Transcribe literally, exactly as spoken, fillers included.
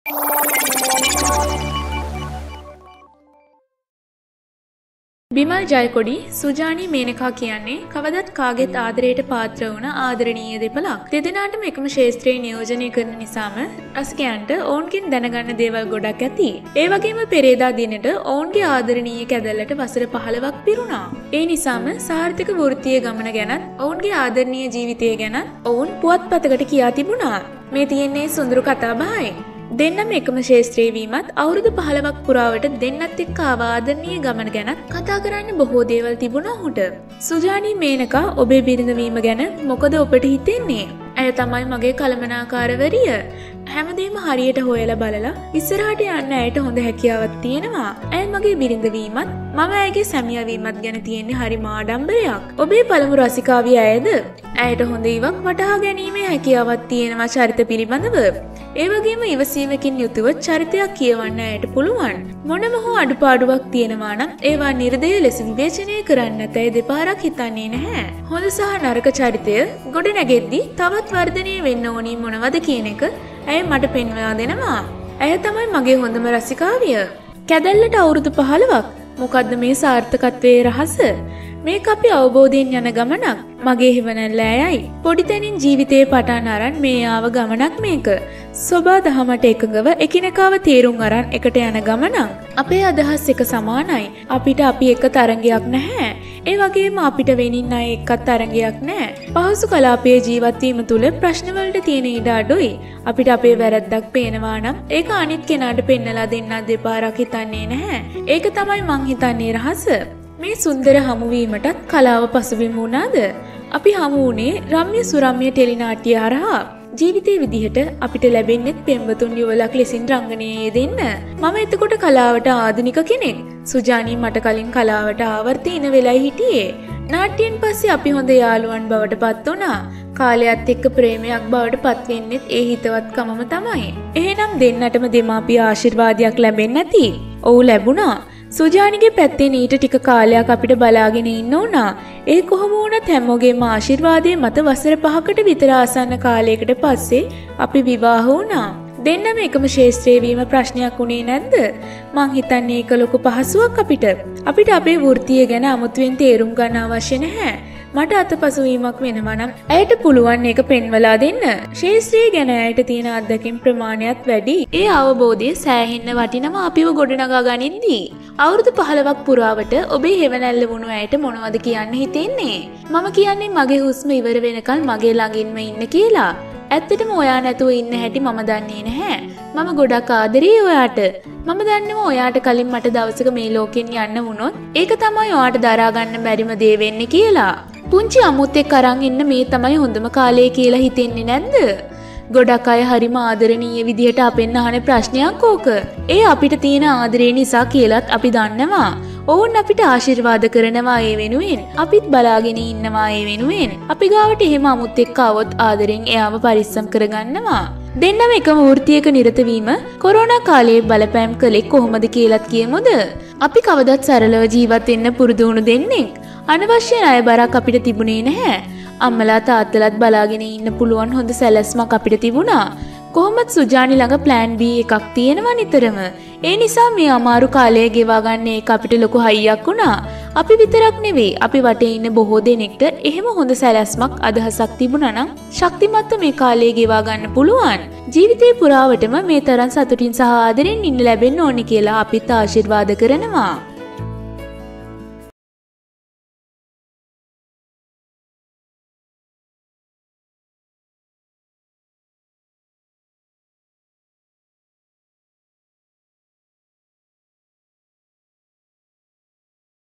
Bimal Jayakody Sujani Menaka කියන්නේ කවදත් කාගෙත් ආදරයට පාත්‍ර වුණ ආදරණීය දෙපළක්. දෙදෙනාටම එකම ශාස්ත්‍රයේ නියෝජනය කරන නිසාම රසිකයන්ට ඔවුන්ගෙන් දැනගන්න දේවල් ගොඩක් ඇති. ඒ වගේම පෙරේදා දිනට ඔවුන්ගේ ආදරණීය කැදැල්ලට වසර පහළොවක් පිරුණා. ඒ නිසාම සාර්ථක වෘත්තීය ගමන ගැනත් ඔවුන්ගේ ආදරණීය ජීවිතය ගැනත් ඔවුන් පුවත්පතකට කියා තිබුණා. මේ තියෙන්නේ සුන්දර කතාබහයි. දෙන්නම එකම ශාස්ත්‍රයේ වීමත් අවුරුදු පහළොවක් පුරාවට දෙන්නත් එක්ක ආදරණීය ගමන ගැන කතා කරන්න බොහෝ දේවල් තිබුණා ඔහුට. සුජානි මේනකා ඔබේ බිරිඳ වීම ගැන මොකද ඔබට හිතෙන්නේ? ඇය තමයි මගේ කළමනාකාරවරිය. හැමදේම හරියට හොයලා බලලා ඉස්සරහට යන්න ඇයට හොඳ හැකියාවක් තියෙනවා. ඇය මගේ බිරිඳ වීමත් මම ඇයගේ සැමියා වීමත් ගැන තියෙන්නේ හරිම ආඩම්බරයක්. ඔබේ පළමු රසිකාවිය ඇයද? ඇයට හොඳ ඉවක් වටහා ගැනීමේ හැකියාවක් තියෙනවා චරිත පිළිබඳව. ඒ වගේම ඉවසීමකින් යුතුව චරිතයක් කියවන්න ඇයට පුළුවන්. මොනම හෝ අඩුපාඩුවක් තියෙනවා නම් ඒවා නිර්දය ලෙස විවේචනය කරන්නත් ඇය දෙපාරක් හිතන්නේ නැහැ. හොඳ සහ නරක චරිතය ගොඩ නැගෙද්දී තවත් වර්ධනය වෙන්න ඕනි මොනවද කියන එක ඇය මට පෙන්වා දෙනවා. ඇය තමයි මගේ හොඳම රසිකාවිය. කැදැල්ලට අවුරුදු පහළොවක්. මොකද්ද මේ සාර්ථකත්වයේ රහස? මේක අපි අවබෝධයෙන් යන ගමනක්. මගේ හිවණැල්ල ඇයයි. පොඩි තැනින් ජීවිතේ පටන් අරන් මේ ආව ගමනක් මේක. සෝබා දහමට එකඟව එකිනෙකාව තේරුම් අරන් එකට යන ගමනක්. අපේ අදහස් එක සමානයි. අපිට අපි එක තරංගයක් නැහැ. ඒ වගේම අපිට වෙනින් අය එක්කත් තරංගයක් නැහැ. පහසු කලාපයේ ජීවත් වීම තුල ප්‍රශ්න වලට තියෙන ඉඩ අඩුයි. අපිට අපේ වැරද්දක් පේනවා නම් ඒක අනිත් කෙනාට පෙන්නලා දෙන්නත් දෙපාරක් හිතන්නේ නැහැ. ඒක තමයි මං හිතන්නේ රහස. මේ සුන්දර හමුවීමටත් කලාව පසුබිම් වුණාද? අපි හමු වුණේ රම්‍ය සුරම්‍ය ටෙලිනාට්‍ය හරහා. ජීවිතේ විදිහට අපිට ලැබෙන්නේ පෙම්වතුන් යුවලක් ලෙසින් රංගනයේ යෙදෙන්න. මම එතකොට කලාවට ආධුනික කෙනෙක්. සුජානි මට කලින් කලාවට ආවර්තීන වෙලයි හිටියේ. නාට්‍යයෙන් පස්සේ අපි හොඳ යාළුවන් බවට පත් වුණා. කාලයත් එක්ක ප්‍රේමයක් බවට පත් වෙන්නෙත් ඒ හිතවත්කමම තමයි. එහෙනම් දෙන්නටම දෙමාපිය ආශිර්වාදයක් ලැබෙන්නේ නැති. ඔව් ලැබුණා. සුජානිගේ පැත්තෙන් ඊට ටික කාලයක් අපිට බලාගෙන ඉන්න උනා. ඒ කොහොම වුණත් හැමෝගේම ආශිර්වාදයේ මත වසර පහකට විතර ආසන්න කාලයකට පස්සේ අපි විවාහ වුණා. දෙන්නම එකම ශාස්ත්‍රයේ වීම ප්‍රශ්නයක් උනේ නැද්ද? මං හිතන්නේ ඒක ලොකු පහසුවක් අපිට. අපිට අපේ වෘත්තිය ගැන අමුතුවෙන් තේරුම් ගන්න අවශ්‍ය නැහැ. මට අතපසු වීමක් වෙනවා නම් ඇයට පුළුවන් ඒක පෙන්වලා දෙන්න. ශාස්ත්‍රය ගැන ඇයට තියෙන අත්දැකීම් ප්‍රමාණයත් වැඩි. ඒ අවබෝධය සෑහෙන්න වටිනවා අපිව ගොඩනගා ගනිද්දී. අවුරුදු පහළොවක් පුරාවට ඔබේ හෙවණැල්ල වුණු ඇයට මොනවද කියන්න හිතෙන්නේ? මම කියන්නේ මගේ හුස්ම ඉවර වෙනකල් මගේ ළඟින්ම ඉන්න කියලා. ඇත්තටම ඔයා නැතුව ඉන්න හැටි මම දන්නේ නැහැ. මම ගොඩක් ආදරේ ඔයාට. මම දන්නවා ඔයාට කලින් මට දවසක මේ ලෝකෙන් යන්න වුණොත් ඒක තමයි ඔයාට දරා ගන්න බැරිම දේ වෙන්නේ කියලා. පුංචි අමුත් එක්ක අරන් ඉන්න මේ තමයි හොඳම කාලය කියලා හිතෙන්නේ නැද්ද? ගොඩක් අය හරිම ආදරණීය විදිහට අපෙන් අහන ප්‍රශ්නයක් ඕක. ඒ අපිට තියෙන ආදරේ නිසා කියලාත් අපි දන්නවා. ඔවුන් අපිට ආශිර්වාද කරනවා ඒ වෙනුවෙන්. අපිත් බලාගෙන ඉන්නවා ඒ වෙනුවෙන්. අපි ගාවට එහෙම අමුත් එක්ක આવොත් ආදරෙන් එයාව පරිස්සම් කරගන්නවා. දෙන්නම එකම වෘත්තියක නිරත වීම කොරෝනා කාලයේ බලපෑම් කළේ කොහොමද කියලාත් කියමුද? අපි කවදත් සරලව ජීවත් වෙන්න පුරුදු වුණු දෙන්නෙක්. අනවශ්‍ය ණය බරක් අපිට තිබුණේ නැහැ. අම්මලා තාත්තලාත් බලාගෙන ඉන්න පුළුවන් හොඳ සැලැස්මක් අපිට තිබුණා. කොහොමත් සුජානි ළඟ ප්ලෑන් B එකක් තියෙනවා නිතරම. ඒ නිසා මේ අමාරු කාලය ගෙවා ගන්න එක අපිට ලොකු හයියක් වුණා. අපි විතරක් නෙවෙයි අපි වටේ ඉන්න බොහෝ දෙනෙක්ට එහෙම හොඳ සැලැස්මක් අදහසක් තිබුණා නම් ශක්තිමත්ව මේ කාලය ගෙවා ගන්න පුළුවන්. ජීවිතේ පුරාවටම මේ තරම් සතුටින් සහ ආදරෙන් ඉන්න ලැබෙන්න ඕනේ කියලා අපිත් ආශිර්වාද කරනවා.